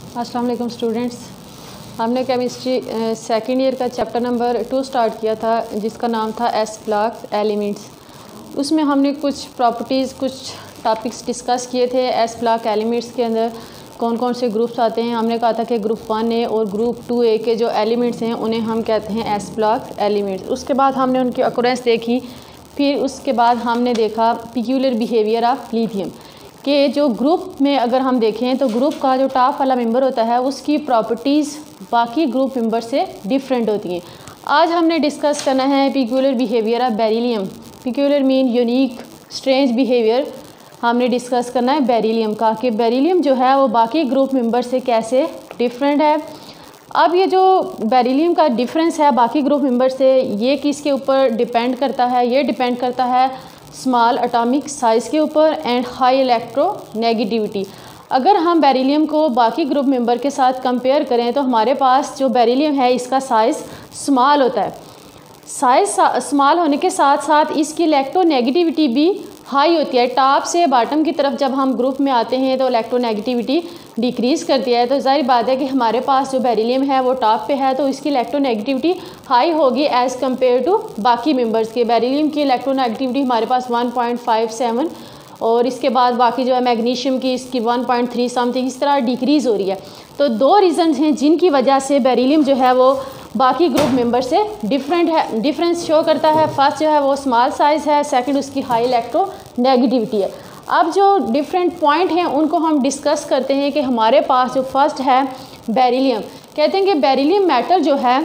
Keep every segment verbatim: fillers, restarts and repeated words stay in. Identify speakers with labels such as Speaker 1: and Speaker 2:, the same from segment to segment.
Speaker 1: अस्सलाम वालेकुम स्टूडेंट्स, हमने केमिस्ट्री सेकेंड ईयर का चैप्टर नंबर टू स्टार्ट किया था जिसका नाम था एस ब्लॉक एलिमेंट्स। उसमें हमने कुछ प्रॉपर्टीज़, कुछ टॉपिक्स डिस्कस किए थे। एस ब्लॉक एलिमेंट्स के अंदर कौन कौन से ग्रुप्स आते हैं। हमने कहा था कि ग्रुप वन ए और ग्रुप टू ए के जो एलिमेंट्स हैं उन्हें हम कहते हैं एस ब्लॉक एलिमेंट्स। उसके बाद हमने उनकी अक्रेंस देखी। फिर उसके बाद हमने देखा पिक्यूलियर बिहेवियर ऑफ लिथियम कि जो ग्रुप में अगर हम देखें तो ग्रुप का जो टॉप वाला मेंबर होता है उसकी प्रॉपर्टीज़ बाकी ग्रुप मेंबर से डिफरेंट होती हैं। आज हमने डिस्कस करना है peculiar behaviour of beryllium. Peculiar mean unique strange behaviour. हमने डिस्कस करना है बेरिलियम का कि बेरिलियम जो है वो बाकी ग्रुप मेंबर से कैसे डिफरेंट है। अब ये जो बेरिलियम का डिफरेंस है बाकी ग्रुप मेंबर से, ये किसके ऊपर डिपेंड करता है? ये डिपेंड करता है स्मॉल एटॉमिक साइज़ के ऊपर एंड हाई इलेक्ट्रोनेगेटिविटी। अगर हम बेरिलियम को बाकी ग्रुप मेंबर के साथ कंपेयर करें तो हमारे पास जो बेरिलियम है इसका साइज़ स्मॉल होता है। साइज़ स्मॉल होने के साथ साथ इसकी इलेक्ट्रोनेगेटिविटी भी हाई होती है। टॉप से बॉटम की तरफ जब हम ग्रुप में आते हैं तो इलेक्ट्रोनेगेटिविटी डिक्रीज़ करती है। तो जाहिर बात है कि हमारे पास जो बेरिलियम है वो टॉप पे है तो इसकी इलेक्ट्रोनेगेटिविटी हाई होगी एज़ कम्पेयर टू बाकी मेंबर्स के। बेरिलियम की इलेक्ट्रोनेगेटिविटी हमारे पास वन पॉइंट फाइव सेवन और इसके बाद बाकी जो है मैग्नीशियम की इसकी वन पॉइंट थ्री समथिंग इस तरह डिक्रीज़ हो रही है। तो दो रीज़न्स हैं जिनकी वजह से बेरिलियम जो है वो बाकी ग्रुप मेंबर से डिफरेंट है, डिफरेंस शो करता है। फर्स्ट जो है वो स्मॉल साइज़ है, सेकंड उसकी हाई इलेक्ट्रोनेगेटिविटी है। अब जो डिफरेंट पॉइंट हैं उनको हम डिस्कस करते हैं कि हमारे पास जो फर्स्ट है बेरिलियम। कहते हैं कि बेरिलियम मेटल जो है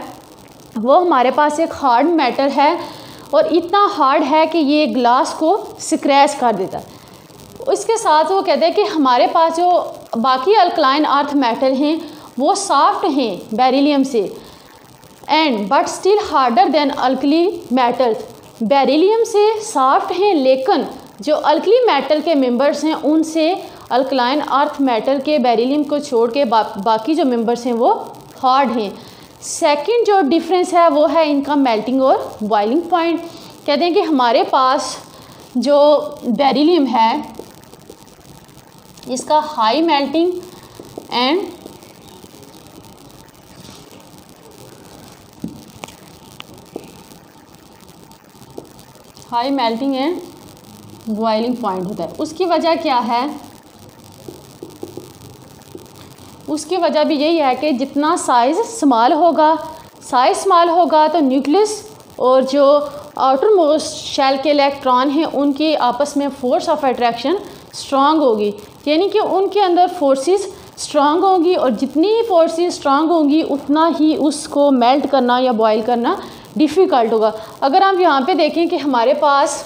Speaker 1: वो हमारे पास एक हार्ड मेटल है और इतना हार्ड है कि ये ग्लास को स्क्रैच कर देता है। इसके साथ वो कहते हैं कि हमारे पास जो बाकी अल्कलाइन अर्थ मेटल हैं वो सॉफ्ट हैं बेरिलियम से and but still harder than alkali metals. Beryllium से सॉफ्ट हैं लेकिन जो अल्कली मेटल के मेंबर्स हैं उनसे अल्कलाइन अर्थ मेटल के बेरिलियम को छोड़ के बा, बाकी जो मेंबर्स हैं वो हार्ड हैं। सेकंड जो डिफरेंस है वो है इनका मेल्टिंग और बॉइलिंग पॉइंट। कहते हैं कि हमारे पास जो बेरिलियम है इसका high melting and high melting and boiling point होता है। उसकी वजह क्या है? उसकी वजह भी यही है कि जितना साइज़ स्मॉल होगा साइज़ स्मॉल होगा तो न्यूक्लियस और जो आउटर मोस्ट शेल के इलेक्ट्रॉन हैं उनकी आपस में फोर्स ऑफ अट्रैक्शन स्ट्रांग होगी, यानी कि उनके अंदर फोर्सेस स्ट्रांग होंगी और जितनी ही फोर्सेस स्ट्रांग होंगी उतना ही उसको मेल्ट करना या बॉयल करना डिफ़िकल्ट होगा। अगर हम यहाँ पे देखें कि हमारे पास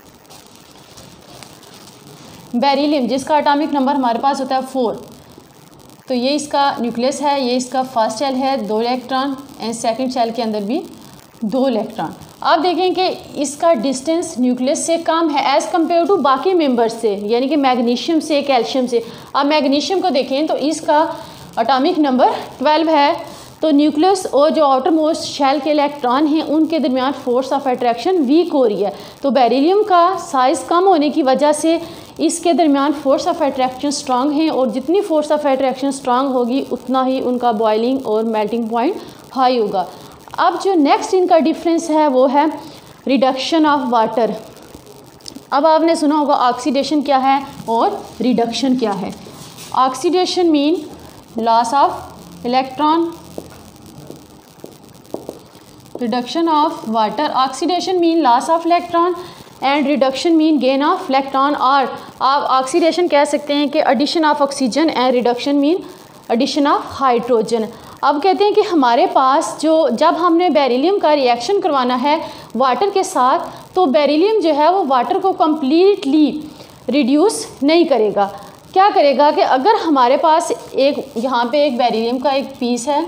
Speaker 1: बेरिलियम जिसका एटॉमिक नंबर हमारे पास होता है फोर, तो ये इसका न्यूक्लियस है, ये इसका फर्स्ट शेल है दो इलेक्ट्रॉन एंड सेकंड शेल के अंदर भी दो इलेक्ट्रॉन। आप देखें कि इसका डिस्टेंस न्यूक्लियस से कम है एज़ कम्पेयर टू बाकी मेंबर्स से, यानी कि मैग्नीशियम से, कैल्शियम से। आप मैग्नीशियम को देखें तो इसका एटॉमिक नंबर ट्वेल्व है तो न्यूक्लियस और जो आउटर मोस्ट शेल के इलेक्ट्रॉन हैं उनके दरमियान फोर्स ऑफ अट्रैक्शन वीक हो रही है। तो बेरिलियम का साइज़ कम होने की वजह से इसके दरमियान फोर्स ऑफ अट्रैक्शन स्ट्रांग हैं और जितनी फोर्स ऑफ अट्रैक्शन स्ट्रांग होगी उतना ही उनका बॉइलिंग और मेल्टिंग पॉइंट हाई होगा। अब जो नेक्स्ट इनका डिफरेंस है वो है रिडक्शन ऑफ वाटर। अब आपने सुना होगा ऑक्सीडेशन क्या है और रिडक्शन क्या है। Oxidation mean loss of electron, reduction of water. Oxidation mean loss of electron and reduction mean gain of electron. और आप ऑक्सीडेशन कह सकते हैं कि addition of oxygen and reduction mean addition of hydrogen. अब कहते हैं कि हमारे पास जो जब हमने बेरिलियम का रिएक्शन करवाना है वाटर के साथ तो बेरिलियम जो है वो वाटर को कम्प्लीटली रिड्यूस नहीं करेगा। क्या करेगा कि अगर हमारे पास एक यहाँ पे एक बेरिलियम का एक पीस है,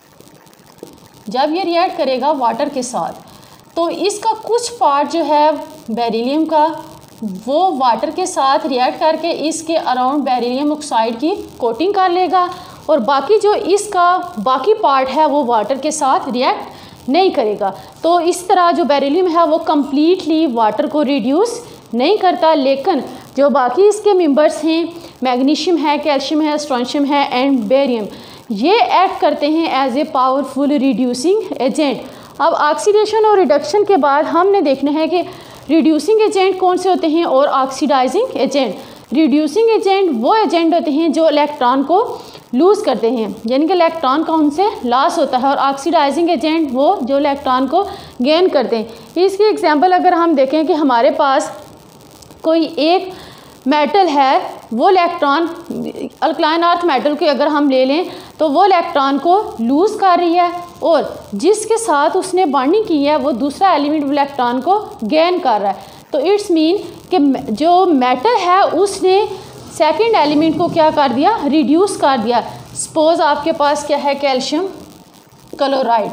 Speaker 1: जब ये रिएक्ट करेगा वाटर के साथ तो इसका कुछ पार्ट जो है बेरिलियम का वो वाटर के साथ रिएक्ट करके इसके अराउंड बेरिलियम ऑक्साइड की कोटिंग कर लेगा और बाकी जो इसका बाकी पार्ट है वो वाटर के साथ रिएक्ट नहीं करेगा। तो इस तरह जो बेरिलियम है वो कम्प्लीटली वाटर को रिड्यूस नहीं करता, लेकिन जो बाकी इसके मेंबर्स हैं, मैग्नीशियम है, कैल्शियम है, स्ट्रोंशियम है एंड बेरियम, ये एक्ट करते हैं as a powerful reducing agent. अब ऑक्सीडेशन और रिडक्शन के बाद हमने देखना है कि रिड्यूसिंग एजेंट कौन से होते हैं और ऑक्सीडाइजिंग एजेंट। रिड्यूसिंग एजेंट वो एजेंट होते हैं जो इलेक्ट्रॉन को लूज़ करते हैं, यानी कि इलेक्ट्रॉन का उनसे लॉस होता है, और ऑक्सीडाइजिंग एजेंट वो जो इलेक्ट्रॉन को गेन करते हैं। इसकी एग्जांपल अगर हम देखें कि हमारे पास कोई एक मेटल है, वो इलेक्ट्रॉन अल्कलाइन अर्थ मेटल के अगर हम ले लें तो वो इलेक्ट्रॉन को लूज़ कर रही है, और जिसके साथ उसने बॉन्डिंग की है वो दूसरा एलिमेंट इलेक्ट्रॉन को गेन कर रहा है। तो इट्स मीन कि जो मेटल है उसने सेकंड एलिमेंट को क्या कर दिया, रिड्यूस कर दिया। सपोज आपके पास क्या है, कैल्शियम क्लोराइड।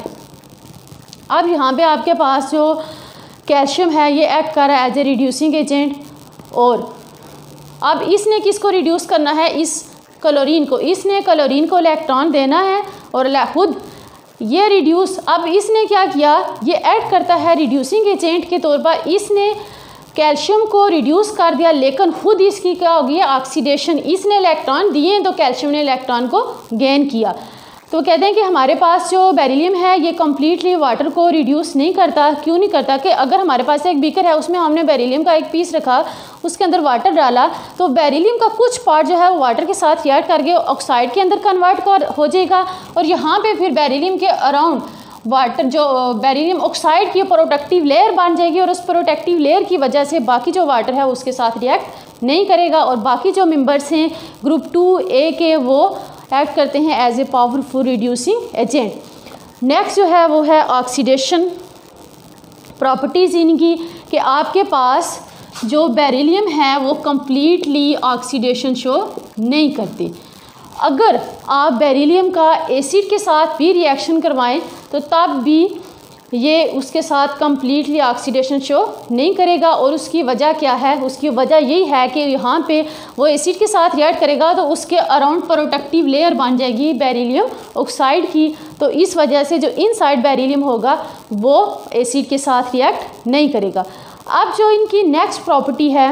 Speaker 1: अब यहाँ पे आपके पास जो कैल्शियम है ये एक्ट कर रहा है एज ए रिड्यूसिंग एजेंट, और अब इसने किसको रिड्यूस करना है, इस क्लोरीन को। इसने क्लोरीन को इलेक्ट्रॉन देना है और खुद ये रिड्यूस, अब इसने क्या किया, ये ऐड करता है रिड्यूसिंग एजेंट के तौर पर। इसने कैल्शियम को रिड्यूस कर दिया, लेकिन खुद इसकी क्या होगी, ऑक्सीडेशन। इसने इलेक्ट्रॉन दिए तो कैल्शियम ने इलेक्ट्रॉन को गेन किया। तो कहते हैं कि हमारे पास जो बेरिलियम है ये कम्प्लीटली वाटर को रिड्यूस नहीं करता। क्यों नहीं करता, कि अगर हमारे पास एक बीकर है उसमें हमने बेरिलियम का एक पीस रखा, उसके अंदर वाटर डाला, तो बेरिलियम का कुछ पार्ट जो है वो वाटर के साथ रिएक्ट करके ऑक्साइड के अंदर कन्वर्ट कर हो जाएगा, और यहाँ पे फिर बेरिलियम के अराउंड वाटर जो बेरिलियम ऑक्साइड की प्रोटेक्टिव लेयर बन जाएगी, और उस प्रोटेक्टिव लेयर की वजह से बाकी जो वाटर है उसके साथ रिएक्ट नहीं करेगा, और बाकी जो मेंबर्स हैं ग्रुप टू ए के वो एक्ट करते हैं as a powerful reducing agent. Next जो है वो है ऑक्सीडेशन प्रॉपर्टीज़ इनकी, कि आपके पास जो बेरिलियम है वो कम्प्लीटली ऑक्सीडेशन शो नहीं करती। अगर आप बेरिलियम का एसिड के साथ भी रिएक्शन करवाएं तो तब भी ये उसके साथ कम्प्लीटली ऑक्सीडेशन शो नहीं करेगा, और उसकी वजह क्या है, उसकी वजह यही है कि यहाँ पे वो एसिड के साथ रिएक्ट करेगा तो उसके अराउंड प्रोटेक्टिव लेयर बन जाएगी बेरिलियम ऑक्साइड की, तो इस वजह से जो इनसाइड बेरिलियम होगा वो एसिड के साथ रिएक्ट नहीं करेगा। अब जो इनकी नेक्स्ट प्रॉपर्टी है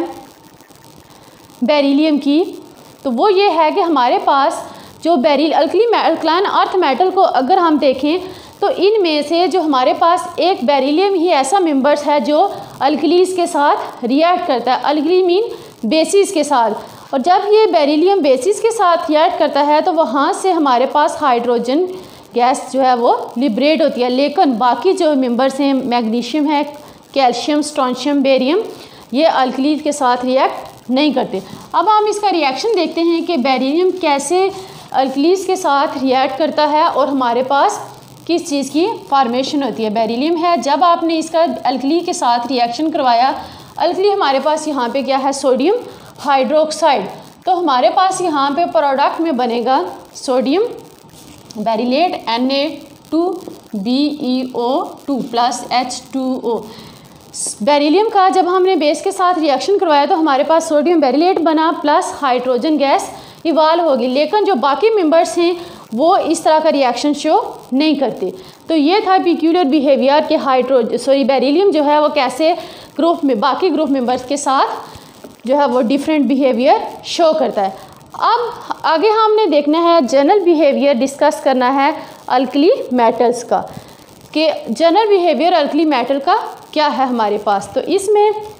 Speaker 1: बेरिलियम की, तो वो ये है कि हमारे पास जो beryl alkali alkaline earth metal को अगर हम देखें तो इनमें से जो हमारे पास एक बेरिलियम ही ऐसा मेंबर्स है जो अल्कलीज के साथ रिएक्ट करता है, अल्कली मीन बेसिस के साथ, और जब ये बेरिलियम बेसिस के साथ रिएक्ट करता है तो वहाँ से हमारे पास हाइड्रोजन गैस जो है वो लिबरेट होती है। लेकिन बाकी जो मेंबर्स हैं, मैग्नीशियम है, कैल्शियम, स्ट्रोंशियम, बेरियम, ये अल्कलीज के साथ रिएक्ट नहीं करते। अब हम इसका रिएक्शन देखते हैं कि बेरिलियम कैसे अल्कलीज के साथ रिएक्ट करता है और हमारे पास किस चीज़ की फॉर्मेशन होती है। बेरिलियम है, जब आपने इसका अल्कली के साथ रिएक्शन करवाया, अल्कली हमारे पास यहाँ पे क्या है, सोडियम हाइड्रोक्साइड, तो हमारे पास यहाँ पे प्रोडक्ट में बनेगा sodium beryllate N A two B E O two plus H two O. Beryllium का जब हमने बेस के साथ रिएक्शन करवाया तो हमारे पास सोडियम बेरिलेट बना प्लस हाइड्रोजन गैस इवाल्व होगी, लेकिन जो बाकी मेंबर्स हैं वो इस तरह का रिएक्शन शो नहीं करते। तो ये था पिक्यूलियर बिहेवियर के हाइड्रो सॉरी बेरिलियम जो है वो कैसे ग्रुप में बाकी ग्रुप मेंबर्स के साथ जो है वो डिफरेंट बिहेवियर शो करता है। अब आगे हमने देखना है जनरल बिहेवियर डिस्कस करना है अल्कली मेटल्स का, कि जनरल बिहेवियर अल्कली मेटल का क्या है हमारे पास। तो इसमें